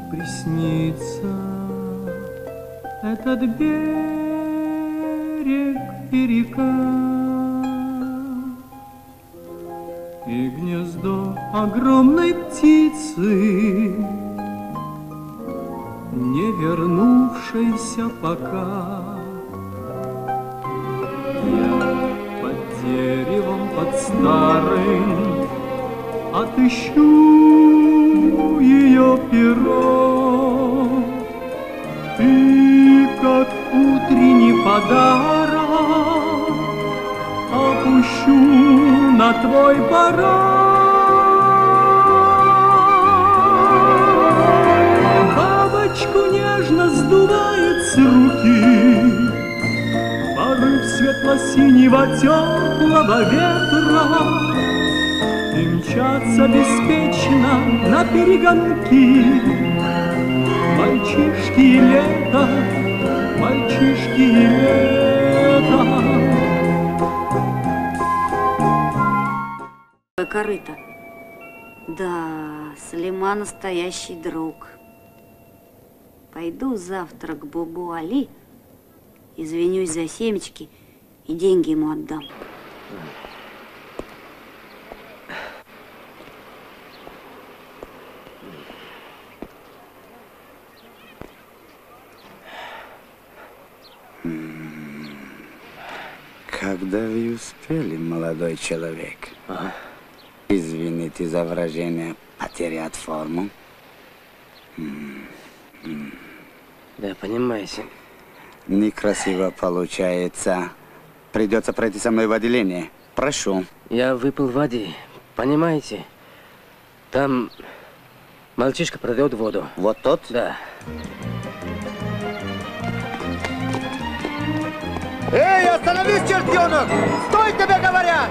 приснится этот берег и река, и гнездо огромной птицы, не вернувшейся пока. Я под деревом, под старым отыщу ее перо, и как утренний подарок опущу на твой порог. Бабочку нежно сдувает с руки порыв светло-синего теплого ветра, и мчатся беспечно на перегонки мальчишки и лето, мальчишки и лето. Корыто. Да, Салима настоящий друг. Пойду завтра к Бубу Али, извинюсь за семечки и деньги ему отдам. Когда вы успели, молодой человек? Извините за выражение, потерять форму. Да, понимаете. Некрасиво получается. Придется пройти со мной в отделение. Прошу. Я выпил воды, понимаете? Там мальчишка продает воду. Вот тот? Да. Эй, остановись, чертенок! Стой, тебе говорят!